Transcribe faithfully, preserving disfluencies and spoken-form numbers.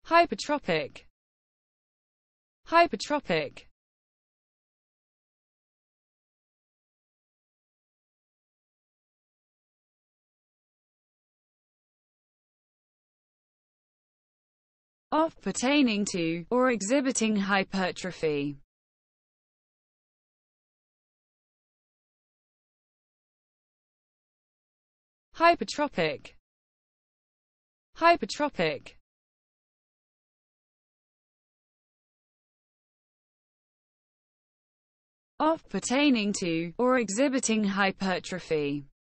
Hypertrophic. Hypertrophic. Of, pertaining to, or exhibiting hypertrophy. Hypertrophic. Hypertrophic. Of, pertaining to, or exhibiting hypertrophy.